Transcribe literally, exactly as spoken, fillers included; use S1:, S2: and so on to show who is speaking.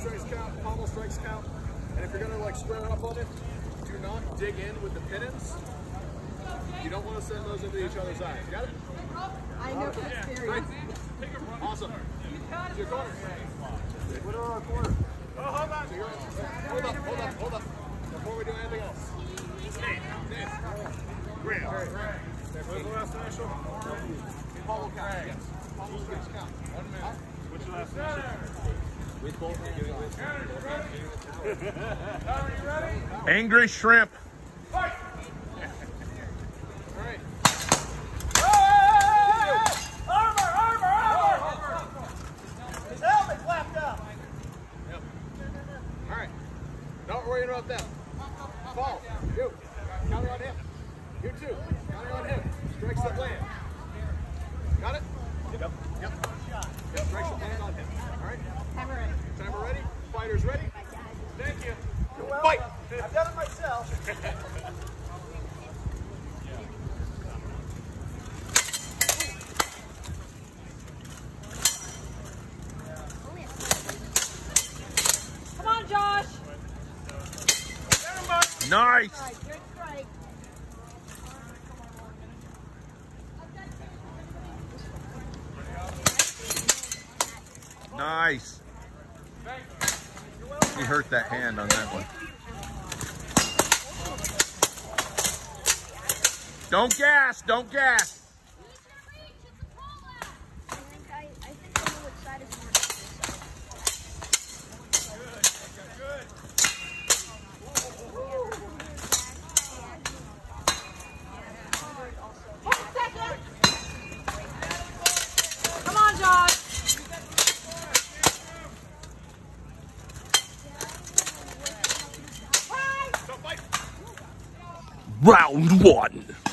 S1: strikes count, pommel strikes count. And if you're gonna like square up on it, do not dig in with the pin ends. You don't want to send those into each other's eyes. Got it?
S2: I know from experience.
S1: Awesome. To your corner.
S3: What are our corner?
S1: Oh, hold on. Hold up, hold up, hold up. Before we do anything else. Name. Name. Graham. What was the last initial? Paulo count. Yes. Paulo strikes count. One minute. What's your last initial? With both. Are you ready?
S4: Angry Shrimp.
S1: Fight! All right.
S3: Armor, armor, armor! His helmet's left up.
S1: Yep. All right. Don't worry about them. Fall. You. Counter on him. You too. Counter on him. Strikes that land. Got it? Yep. Yep. Yep. Strikes that land on him. All right.
S2: Timer ready.
S1: Timer ready? Fighters ready? Thank you.
S3: Well,
S1: Fight!
S3: I've done it myself.
S2: Come on, Josh.
S4: Nice.
S2: All right, good strike.
S4: Nice. He hurt that hand on that one. Don't gas, don't gas.
S5: I think I, I think I know which side is more.
S2: One second. Come on, Josh.
S4: Round one.